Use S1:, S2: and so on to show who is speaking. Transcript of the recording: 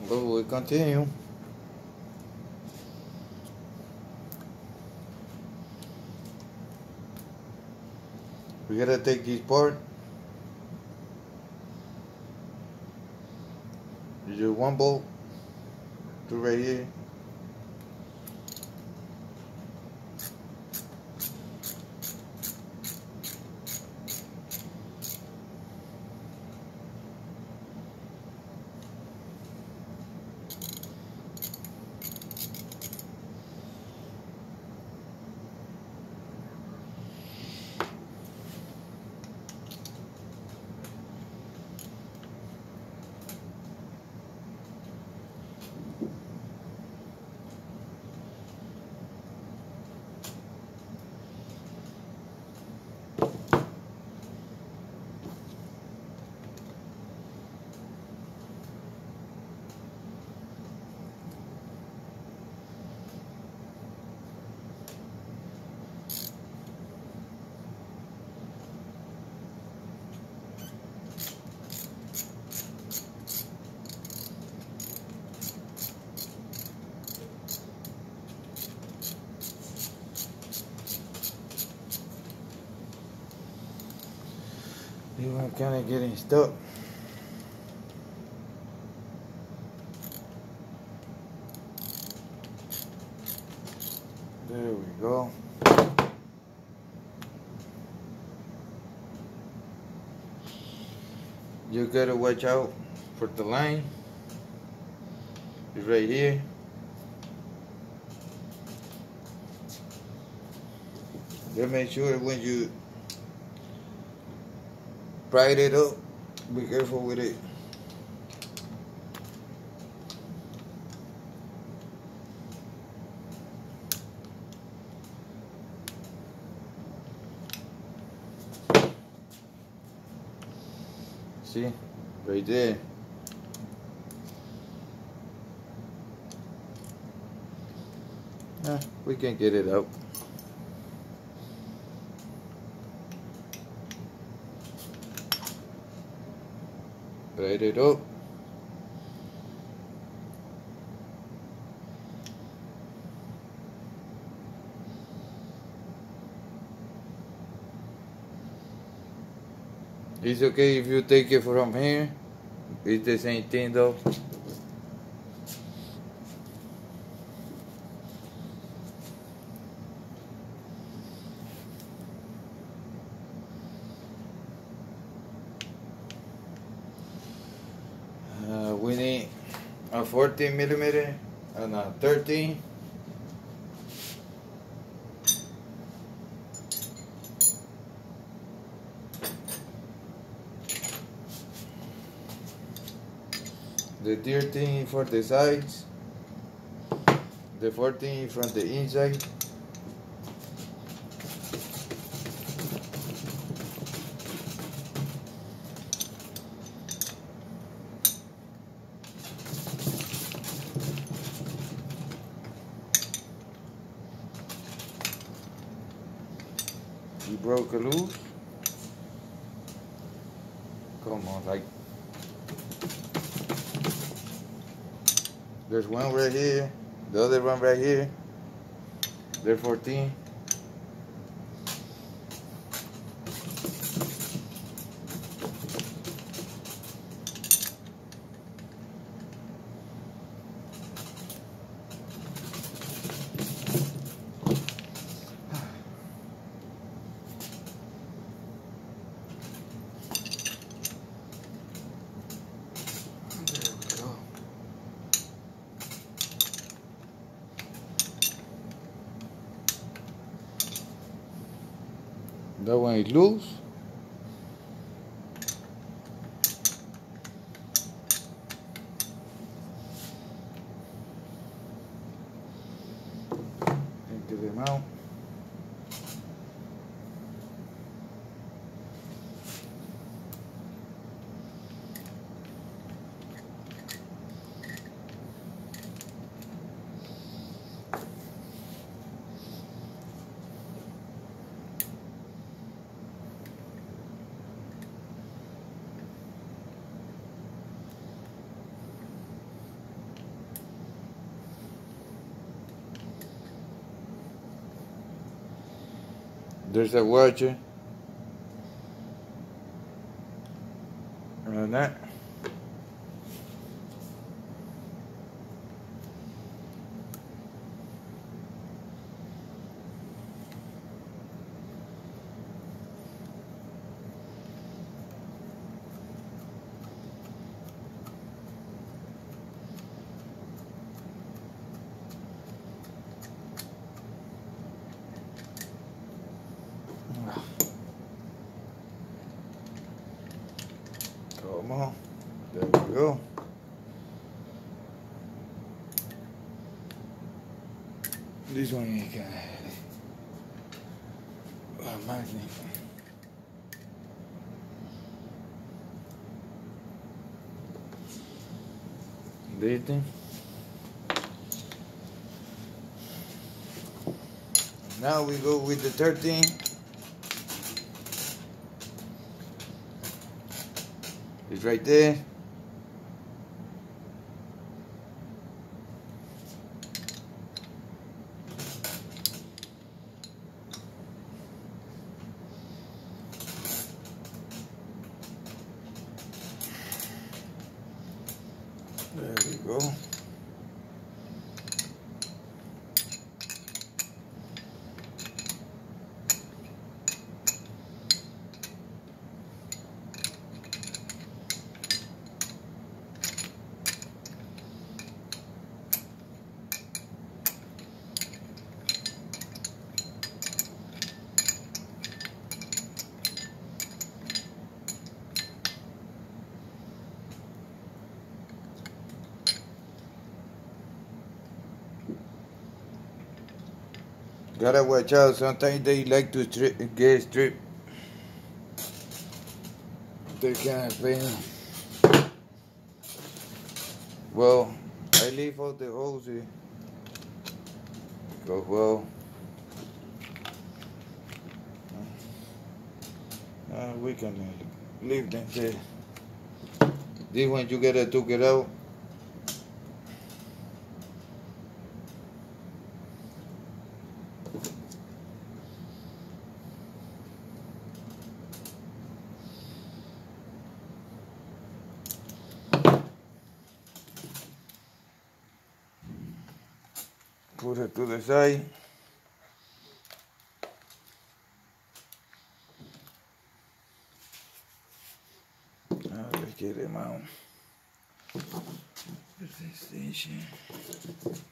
S1: But we continue. We gotta take this part. There's just one bolt to right here. I'm kind of getting stuck. There we go. You gotta watch out for the line. It's right here. Just make sure when you bright it up, be careful with it. See, right there. We can get it out. Bright it up. It's okay if you take it from here. It's the same thing though. We need a 14 millimeter and a 13. The 13 for the sides, the 14 from the inside. You broke a loose. Come on, like. There's one right here, the other one right here. They're 14. That one is loose. Into the mount. There's a watcher. And that. Come on. There we go. This one you can magnet. This thing. Now we go with the 13. It's right there. There we go. Gotta watch out, sometimes they like to get stripped. They can't pay. Well, I leave out the holes here. Go well. We can leave them there. This one you gotta took it out. Put it to the side. Let's get him out. Where's the station?